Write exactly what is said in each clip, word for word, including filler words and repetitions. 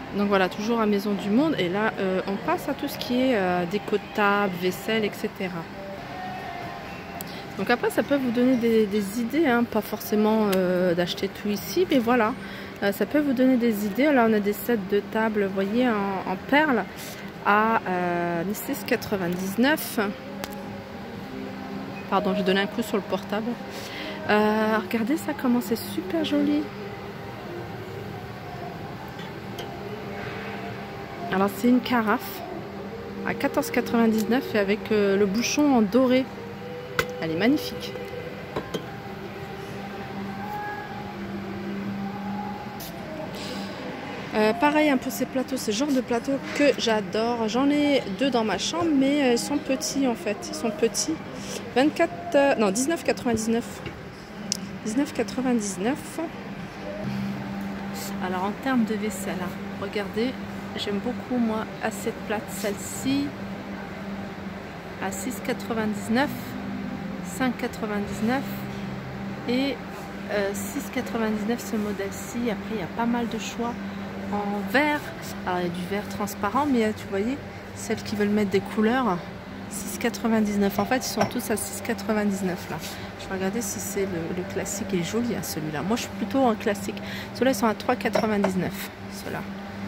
Donc voilà, toujours à Maison du Monde. Et là, euh, on passe à tout ce qui est euh, déco de table, vaisselle, et cetera. Donc après, ça peut vous donner des, des idées, hein, pas forcément euh, d'acheter tout ici, mais voilà, euh, ça peut vous donner des idées. Là, on a des sets de table, vous voyez, en, en perles à euh, six quatre-vingt-dix-neuf. Pardon, j'ai donné un coup sur le portable. Euh, regardez ça, comment c'est super joli. Alors, c'est une carafe à quatorze quatre-vingt-dix-neuf et avec euh, le bouchon en doré. Elle est magnifique. Euh, pareil, un peu ces plateaux, ce genre de plateau que j'adore. J'en ai deux dans ma chambre, mais ils sont petits en fait. Ils sont petits. vingt-quatre, euh, non, dix-neuf quatre-vingt-dix-neuf. dix-neuf quatre-vingt-dix-neuf. Alors en termes de vaisselle, hein, regardez, j'aime beaucoup moi assiette plate, celle-ci à six quatre-vingt-dix-neuf. cinq quatre-vingt-dix-neuf et euh, six quatre-vingt-dix-neuf ce modèle-ci. Après, il y a pas mal de choix en verre. Alors, il y a du verre transparent, mais tu voyez, celles qui veulent mettre des couleurs, six quatre-vingt-dix-neuf. En fait, ils sont tous à six quatre-vingt-dix-neuf là. Je vais regarder si c'est le, le classique. Il est joli, hein, celui-là. Moi, je suis plutôt en classique. Ceux-là, ils sont à trois quatre-vingt-dix-neuf. Ceux-là.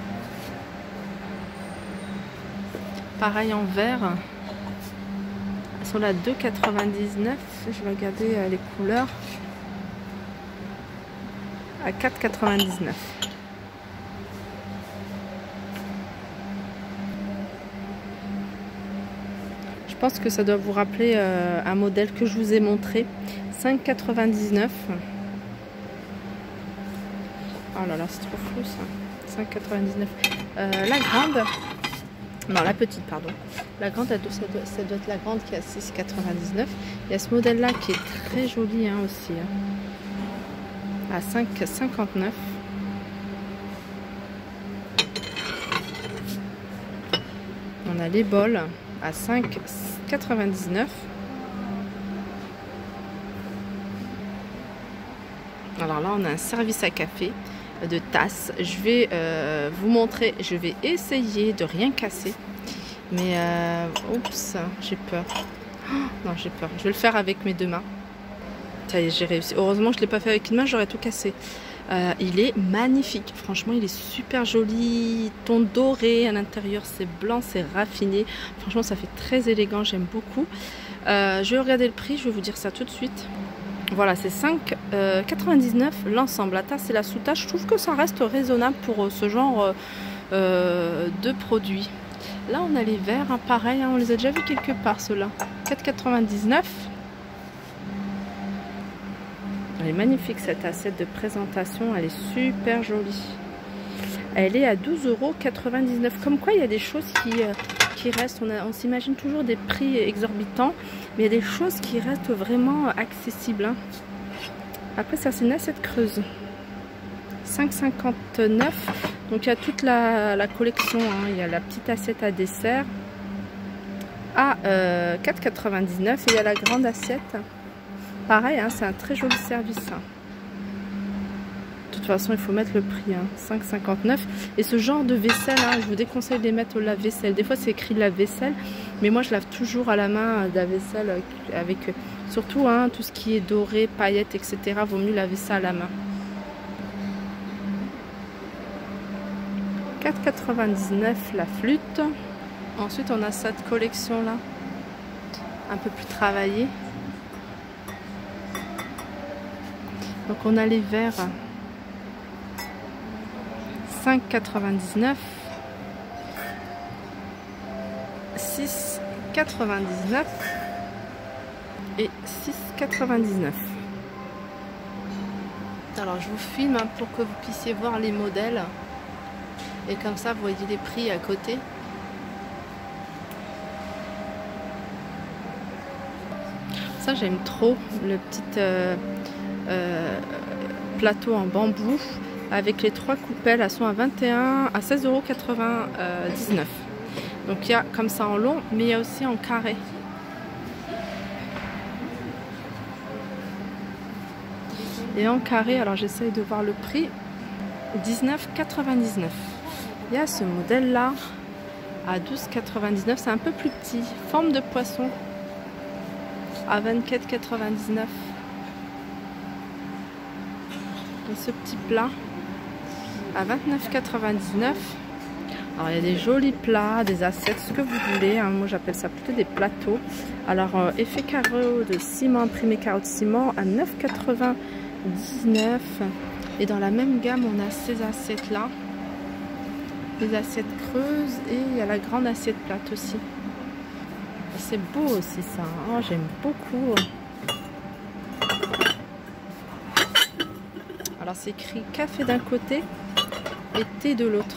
Pareil en verre. Sur la deux quatre-vingt-dix-neuf, je vais regarder euh, les couleurs à quatre quatre-vingt-dix-neuf. Je pense que ça doit vous rappeler euh, un modèle que je vous ai montré, cinq quatre-vingt-dix-neuf. Oh là là, c'est trop flou ça. cinq quatre-vingt-dix-neuf. Euh, la grande. Non, la petite, pardon. La grande, ça doit, ça doit être la grande qui est à six quatre-vingt-dix-neuf. Il y a ce modèle-là qui est très joli hein, aussi. Hein, à cinq cinquante-neuf. On a les bols à cinq quatre-vingt-dix-neuf. Alors là, on a un service à café de tasses. Je vais euh, vous montrer, je vais essayer de rien casser, mais euh, oups, j'ai peur. Oh, non, j'ai peur. Je vais le faire avec mes deux mains. Ça y est, j'ai réussi. Heureusement, je ne l'ai pas fait avec une main, j'aurais tout cassé. Euh, il est magnifique. Franchement, il est super joli. Ton doré à l'intérieur, c'est blanc, c'est raffiné. Franchement, ça fait très élégant. J'aime beaucoup. Euh, je vais regarder le prix. Je vais vous dire ça tout de suite. Voilà, c'est cinq quatre-vingt-dix-neuf l'ensemble. La tasse et la sous-tasse, je trouve que ça reste raisonnable pour ce genre euh, de produits. Là, on a les verres, hein, pareil, hein, on les a déjà vus quelque part, ceux-là. quatre quatre-vingt-dix-neuf. Elle est magnifique, cette assiette de présentation. Elle est super jolie. Elle est à douze euros quatre-vingt-dix-neuf. Comme quoi, il y a des choses qui... Euh, qui restent, on, on s'imagine toujours des prix exorbitants, mais il y a des choses qui restent vraiment accessibles. Hein. Après, ça, c'est une assiette creuse. cinq cinquante-neuf. Donc, il y a toute la, la collection. Hein. Il y a la petite assiette à dessert à euh, quatre quatre-vingt-dix-neuf et il y a la grande assiette. Pareil, hein, c'est un très joli service. Hein. De toute façon, il faut mettre le prix, hein, cinq cinquante-neuf. Et ce genre de vaisselle, hein, je vous déconseille de les mettre au lave-vaisselle. Des fois, c'est écrit lave-vaisselle, mais moi, je lave toujours à la main de la vaisselle avec, surtout, hein, tout ce qui est doré, paillettes, et cetera. Vaut mieux laver ça à la main. quatre quatre-vingt-dix-neuf la flûte. Ensuite, on a cette collection-là, un peu plus travaillée. Donc, on a les verres. cinq quatre-vingt-dix-neuf, six quatre-vingt-dix-neuf et six quatre-vingt-dix-neuf. Alors je vous filme hein, pour que vous puissiez voir les modèles et comme ça vous voyez les prix à côté. Ça j'aime trop, le petit euh, euh, plateau en bambou. Avec les trois coupelles, elles sont à vingt et un à seize euros quatre-vingt-dix-neuf. Donc il y a comme ça en long, mais il y a aussi en carré. Et en carré, alors j'essaye de voir le prix, dix-neuf quatre-vingt-dix-neuf. Il y a ce modèle là à douze quatre-vingt-dix-neuf, c'est un peu plus petit, forme de poisson à vingt-quatre quatre-vingt-dix-neuf. Et ce petit plat à vingt-neuf quatre-vingt-dix-neuf. Alors il y a des jolis plats, des assiettes, ce que vous voulez, hein. Moi j'appelle ça plutôt des plateaux. Alors euh, effet carreau de ciment, imprimé carreau de ciment à neuf quatre-vingt-dix-neuf. Et dans la même gamme on a ces assiettes là, des assiettes creuses, et il y a la grande assiette plate aussi. C'est beau aussi ça, oh, j'aime beaucoup. Alors c'est écrit café d'un côté et thé de l'autre.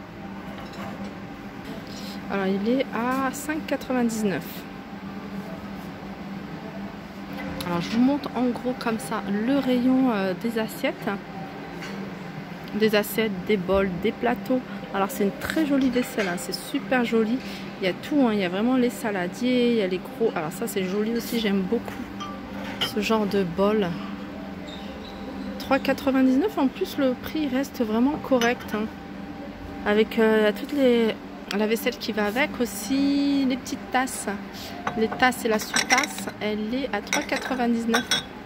Alors il est à cinq quatre-vingt-dix-neuf. Alors je vous montre en gros comme ça le rayon euh, des assiettes. Des assiettes, des bols, des plateaux. Alors c'est une très jolie vaisselle, hein. C'est super joli. Il y a tout, hein. Il y a vraiment les saladiers, il y a les gros. Alors ça c'est joli aussi, j'aime beaucoup ce genre de bol. trois quatre-vingt-dix-neuf, en plus le prix reste vraiment correct, hein. Avec euh, toutes les la vaisselle qui va avec aussi, les petites tasses, les tasses et la sous-tasse, elle est à trois quatre-vingt-dix-neuf.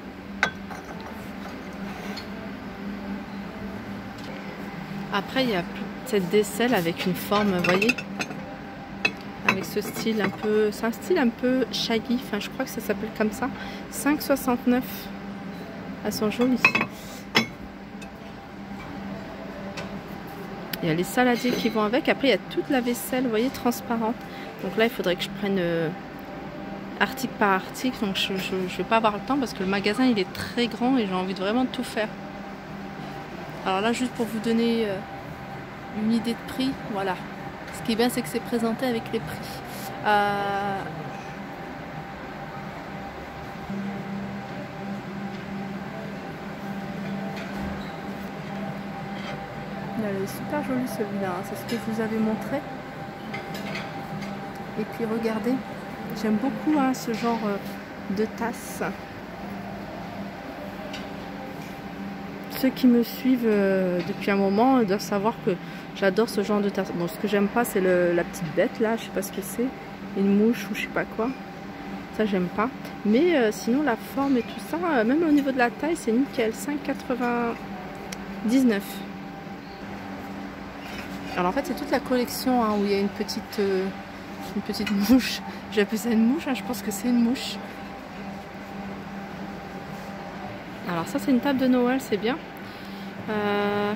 Après il y a cette vaisselle avec une forme, vous voyez, avec ce style un peu, c'est un style un peu shaggy, enfin je crois que ça s'appelle comme ça. Cinq soixante-neuf. Elles sont jolies. Il y a les saladiers qui vont avec. Après il y a toute la vaisselle, vous voyez, transparente. Donc là il faudrait que je prenne euh, article par article. Donc je ne vais pas avoir le temps parce que le magasin il est très grand et j'ai envie de vraiment tout faire. Alors là juste pour vous donner euh, une idée de prix, voilà. Ce qui est bien c'est que c'est présenté avec les prix. Euh... Il est super joli celui-là, hein. C'est ce que je vous avais montré. Et puis regardez, j'aime beaucoup, hein, ce genre de tasse. Ceux qui me suivent euh, depuis un moment doivent savoir que j'adore ce genre de tasse. Bon, ce que j'aime pas c'est la petite bête là, je sais pas ce que c'est, une mouche ou je sais pas quoi. Ça j'aime pas. Mais euh, sinon la forme et tout ça, euh, même au niveau de la taille c'est nickel. Cinq quatre-vingt-dix-neuf. Alors en fait c'est toute la collection, hein, où il y a une petite, euh, une petite mouche. J'ai appelé ça une mouche, hein, je pense que c'est une mouche. Alors ça c'est une table de Noël, c'est bien. Euh,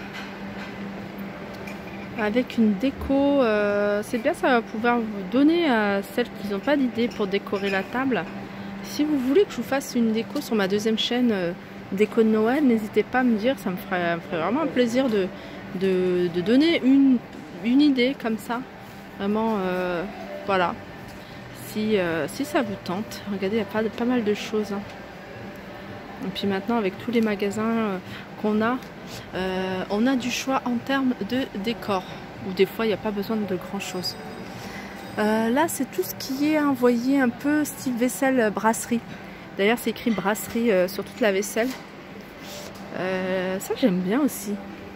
avec une déco, euh, c'est bien, ça va pouvoir vous donner à celles qui n'ont pas d'idée pour décorer la table. Si vous voulez que je vous fasse une déco sur ma deuxième chaîne euh, déco de Noël, n'hésitez pas à me dire, ça me ferait, me ferait vraiment un plaisir de, de, de donner une, une idée comme ça. Vraiment, euh, voilà. Si, euh, si ça vous tente, regardez, il y a pas, pas mal de choses, hein. Et puis maintenant avec tous les magasins euh, qu'on a, euh, on a du choix en termes de décor. Ou des fois il n'y a pas besoin de grand chose. Euh, là c'est tout ce qui est envoyé un peu style vaisselle brasserie. D'ailleurs c'est écrit brasserie euh, sur toute la vaisselle. Euh, ça j'aime bien aussi.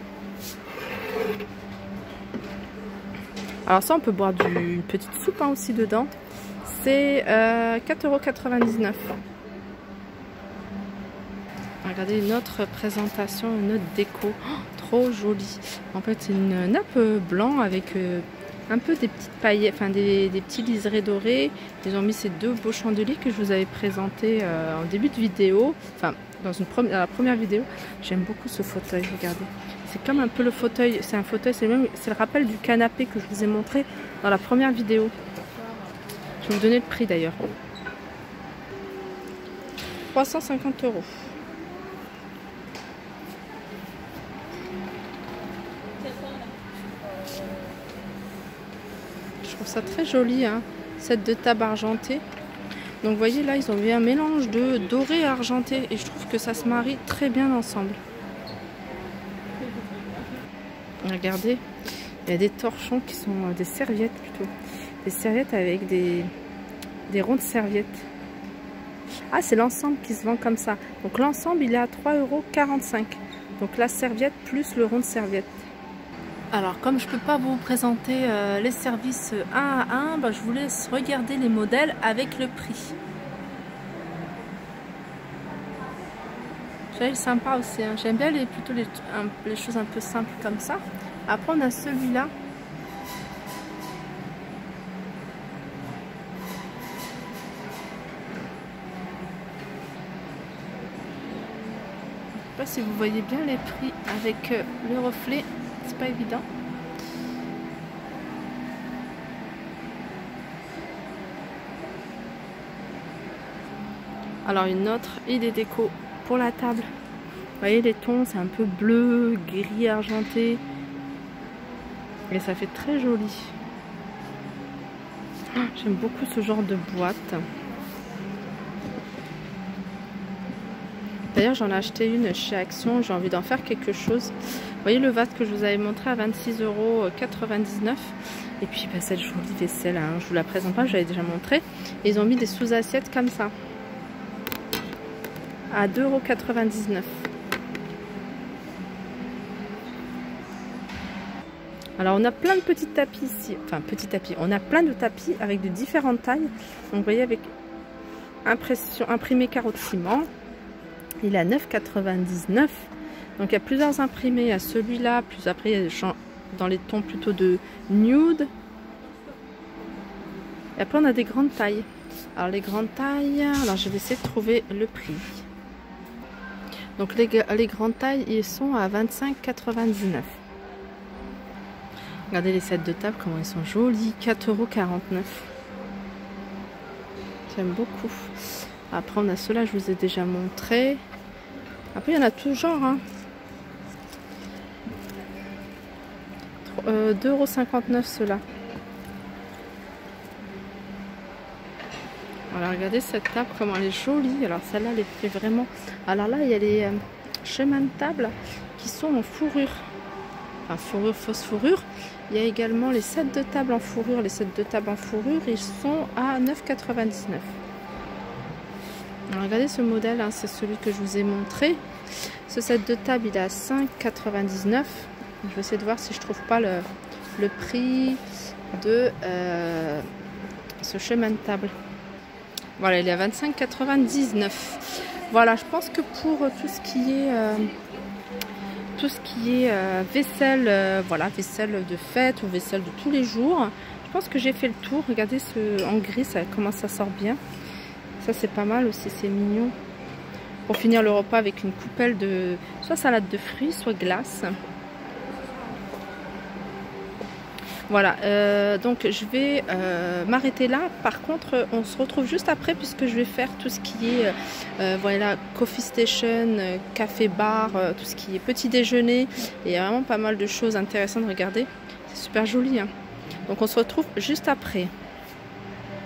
Alors ça on peut boire du, une petite soupe, hein, aussi dedans. C'est euh, quatre euros quatre-vingt-dix-neuf. Regardez une autre présentation, une autre déco, oh, trop jolie. En fait c'est une nappe blanc avec euh, un peu des petites paillettes, enfin des, des petits liserés dorés. Ils ont mis ces deux beaux chandeliers que je vous avais présentés euh, en début de vidéo, enfin dans, une première, dans la première vidéo. J'aime beaucoup ce fauteuil, regardez. C'est comme un peu le fauteuil, c'est un fauteuil, c'est même, c'est le rappel du canapé que je vous ai montré dans la première vidéo. Je vais vous donner le prix d'ailleurs. trois cent cinquante euros. Je trouve ça très joli, hein, set de table argenté. Donc vous voyez là ils ont mis un mélange de doré et argenté et je trouve que ça se marie très bien ensemble. Regardez, il y a des torchons qui sont des serviettes plutôt, des serviettes avec des, des ronds de serviettes. Ah c'est l'ensemble qui se vend comme ça. Donc l'ensemble il est à trois euros quarante-cinq. Donc la serviette plus le rond de serviette. Alors comme je peux pas vous présenter euh, les services un à un, bah, je vous laisse regarder les modèles avec le prix. C'est sympa aussi, hein. J'aime bien les, plutôt les, un, les choses un peu simples comme ça. Après on a celui-là. Je sais pas si vous voyez bien les prix avec euh, le reflet, c'est pas évident. Alors une autre idée déco pour la table. Vous voyez les tons, c'est un peu bleu, gris argenté. Et ça fait très joli. J'aime beaucoup ce genre de boîte. D'ailleurs j'en ai acheté une chez Action, j'ai envie d'en faire quelque chose. Vous voyez le vase que je vous avais montré à vingt-six euros quatre-vingt-dix-neuf. Et puis bah, cette jolie vaisselle, hein, je vous la présente pas, je l'avais déjà montré. Et ils ont mis des sous-assiettes comme ça. À deux euros quatre-vingt-dix-neuf. Alors on a plein de petits tapis ici, enfin petits tapis, on a plein de tapis avec de différentes tailles. Donc vous voyez avec impression, imprimé carreau de ciment, il est à neuf quatre-vingt-dix-neuf. Donc il y a plusieurs imprimés, il y a celui-là, plus après il y a des champs dans les tons plutôt de nude. Et après on a des grandes tailles. Alors les grandes tailles, alors je vais essayer de trouver le prix. Donc les, les grandes tailles, ils sont à vingt-cinq quatre-vingt-dix-neuf. Regardez les sets de table, comment ils sont jolis, quatre euros quarante-neuf. J'aime beaucoup. Après on a ceux-là, je vous ai déjà montré. Après il y en a tout genre. Hein. Euh, deux euros cinquante-neuf ceux-là. Voilà, regardez cette table, comment elle est jolie. Alors celle-là, elle est fait vraiment... Alors là, il y a les euh, chemins de table qui sont en fourrure. Enfin, fourrure, fausse fourrure. Il y a également les sets de table en fourrure. Les sets de table en fourrure, ils sont à neuf quatre-vingt-dix-neuf. Regardez ce modèle, hein, c'est celui que je vous ai montré. Ce set de table, il est à cinq quatre-vingt-dix-neuf. Je vais essayer de voir si je trouve pas le, le prix de euh, ce chemin de table. Voilà, il est à vingt-cinq quatre-vingt-dix-neuf. Voilà, je pense que pour tout ce qui est... Euh, tout ce qui est euh, vaisselle, euh, voilà, vaisselle de fête ou vaisselle de tous les jours. Je pense que j'ai fait le tour. Regardez ce en gris, ça, comment ça sort bien. Ça c'est pas mal aussi, c'est mignon. Pour finir le repas avec une coupelle de soit salade de fruits, soit glace. Voilà, euh, donc je vais euh, m'arrêter là. Par contre, on se retrouve juste après puisque je vais faire tout ce qui est euh, voilà, coffee station, euh, café bar, euh, tout ce qui est petit déjeuner. Et il y a vraiment pas mal de choses intéressantes. Regardez, c'est super joli. Hein. Donc on se retrouve juste après.